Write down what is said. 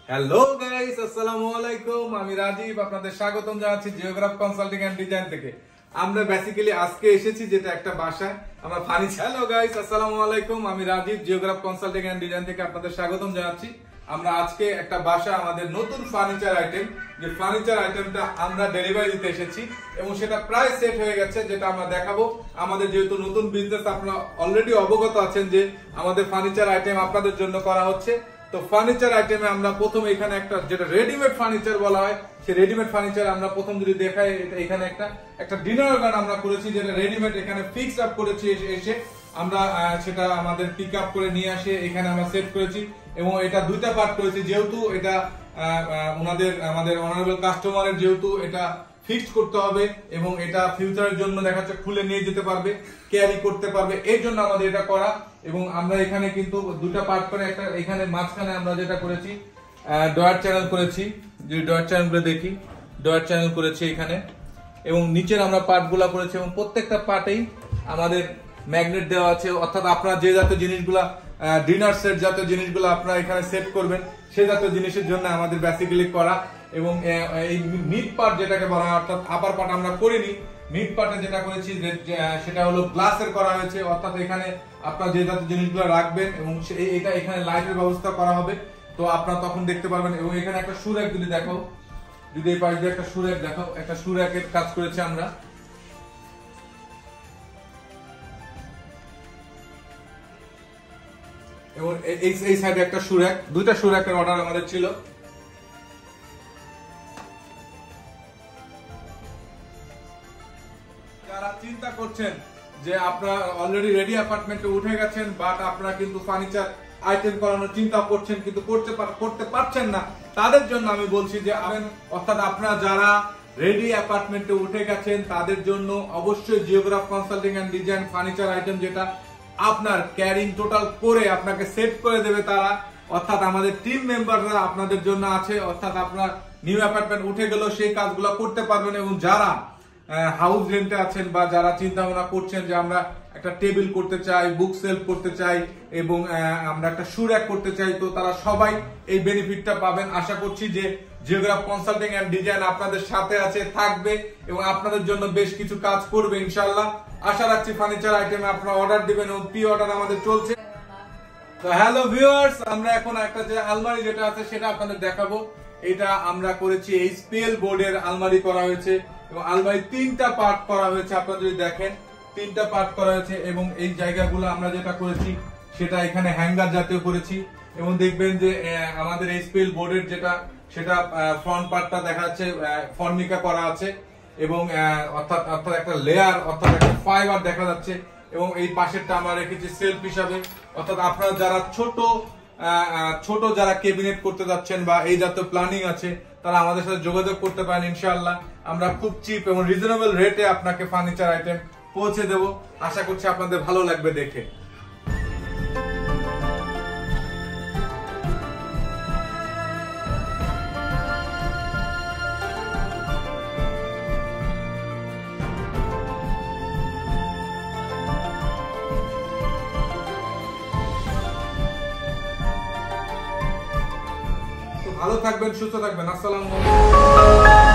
Hello guys, আসসালামু আলাইকুম। আমি রাজীব, আপনাদের স্বাগতম জানাচ্ছি জিওগ্রাফ কনসাল্টিং এন্ড ডিজাইন থেকে। আমরা বেসিক্যালি আজকে এসেছি যেটা একটা বাসায় আমরা ফার্নিচার। হ্যালো গাইস, আসসালামু আলাইকুম। আমি Rajib, Geograph consulting and design থেকে আপনাদের স্বাগতম জানাচ্ছি। আমরা আজকে একটা বাসা আমাদের নতুন ফার্নিচার আইটেম, যে ফার্নিচার আইটেমটা আমরা ডেলিভারি দিতে এসেছি এবং সেটা প্রায় সেট হয়ে গেছে, যেটা আমরা দেখাবো। আমাদের যেহেতু নতুন বিজনেস, আপনারা অলরেডি অবগত আছেন যে আমাদের ফার্নিচার আইটেম আপনাদের জন্য করা হচ্ছে। তো ফার্নিচার আইটেমে আমরা প্রথম এখানে একটা যেটা রেডিমেড ফার্নিচার বলা হয়, সেই রেডিমেড ফার্নিচার আমরা প্রথম যদি দেখাই, এখানে একটা ডিনার গান আমরা করেছি, যেটা রেডিমেড এখানে ফিক্সড আপ করেছি। এসে আমরা সেটা আমাদের পিক আপ করে নিয়ে আসে এখানে আমরা সেট করেছি এবং এটা দুইটা পার্ট করেছি, যেহেতু এটা আমাদের অনারেবল কাস্টমারের যেহেতু এটা ফিক্সড করতে হবে এবং এটা ফিউচারের জন্য দেখা যাচ্ছে খুলে নিয়ে যেতে পারবে, ক্যারি করতে পারবে, এই জন্য আমাদের এটা করা। এবং আমরা এখানে কিন্তু দুটা পার্ট করে একটা এখানে মাঝখানে আমরা যেটা করেছি ডয়ার চ্যানেল করেছি, যে ডয়ার চ্যানেলগুলো দেখি, ডয়ার চ্যানেল করেছি এখানে এবং নিচের আমরা পার্টগুলো করেছি এবং প্রত্যেকটা পার্টেই আমাদের ম্যাগনেট দেওয়া আছে। অর্থাৎ আপনারা যে জাতীয় জিনিসগুলা ডিনার সেট জাতীয় জিনিসগুলো আপনারা এখানে সেট করবেন, সে জাতীয় জিনিসের জন্য আমাদের বেসিক্যালি করা। এবং এই মিড পার্ট যেটাকে বলা হয়, অর্থাৎ আপার পার্ট আমরা করিনি, মিড পার্টে যেটা করেছি সেটা হলো গ্লাসের করা হয়েছে। অর্থাৎ এখানে আপনারা যে জাতীয় জিনিসগুলো রাখবেন এবং এটা এখানে লাইটের ব্যবস্থা করা হবে, তো আপনারা তখন দেখতে পারবেন। এবং এখানে একটা সুরেক যদি দেখো, যদি এই পাশে একটা সুরেক দেখো, একটা সুরেকের কাজ করেছি আমরা। এবং এই সাইডে একটা সুরেক, দুইটা সুরেকের অর্ডার আমাদের ছিল। যারা চিন্তা করছেন যে আপনারা অলরেডি রেডি অ্যাপার্টমেন্টে উঠে গেছেন, বাট আপনারা কিন্তু ফার্নিচার আইটেম করানোর চিন্তা করছেন কিন্তু করতে পারছেন না, তাদের জন্য আমি বলছি যে অর্থাৎ আপনারা যারা রেডি অ্যাপার্টমেন্টে উঠে গেছেন তাদের জন্য অবশ্যই Geograph consulting and design furniture item, যেটা আপনার ক্যারিং টোটাল করে আপনাকে সেট করে দেবে তারা। অর্থাৎ আমাদের টিম মেম্বাররা আপনাদের জন্য আছে। অর্থাৎ আপনার নিউ অ্যাপার্টমেন্ট উঠে গেলেও সেই কাজগুলো করতে পারবেন। এবং যারা হাউস রেন্টে আছেন বা যারা চিন্তা ভাবনা করছেন যে আমরা একটা টেবিল করতে চাই, বুক সেলফ করতে চাই এবং আমরা একটা শু র‍্যাক করতে চাই, তো তারা সবাই এই বেনিফিটটা পাবেন। আশা করছি যে জিওগ্রাফ কনসাল্টিং এন্ড ডিজাইন আপনাদের সাথে আছে, থাকবে এবং আপনাদের জন্য বেশ কিছু কাজ করবে ইনশাআল্লাহ। আশা রাখছি ফার্নিচার আইটেমে আপনারা অর্ডার দিবেন এবং প্রি অর্ডার আমাদের চলছে। তো হ্যালো ভিউয়ার্স, আমরা এখন একটা যে আলমারি যেটা আছে সেটা আপনাদের দেখাবো। এটা আমরা করেছি এইচপিএল বোর্ডের আলমারি করা হয়েছে এবং আলমারি তিনটা পার্ট করা হয়েছে। আপনারা যদি দেখেন তিনটা পার্ট করা হয়েছে এবং এই জায়গাগুলো আমরা যেটা করেছি সেটা এখানে হ্যাঙ্গার জাতীয় করেছি। এবং দেখবেন যে আমাদের এইচপিএল বোর্ডের সেটা ফ্রন্ট পার্টটা দেখা যাচ্ছে ফর্মিকা করা আছে এবং অর্থাৎ একটা লেয়ার, অর্থাৎ একটা ফাইবার দেখা যাচ্ছে। এবং এই পাশেরটা আমরা রেখেছি সেলফ হিসাবে। অর্থাৎ আপনারা যারা ছোট যারা ক্যাবিনেট করতে যাচ্ছেন বা এই জাতীয় প্ল্যানিং আছে, তারা আমাদের সাথে যোগাযোগ করতে পারেন। ইনশাআল্লাহ আমরা খুব চিপ এবং রিজনেবল রেটে আপনাকে ফার্নিচার আইটেম পৌঁছে দেব। আশা করছি আপনাদের ভালো লাগবে দেখে। ভালো থাকবেন, সুস্থ থাকবেন। আসসালামু আলাইকুম।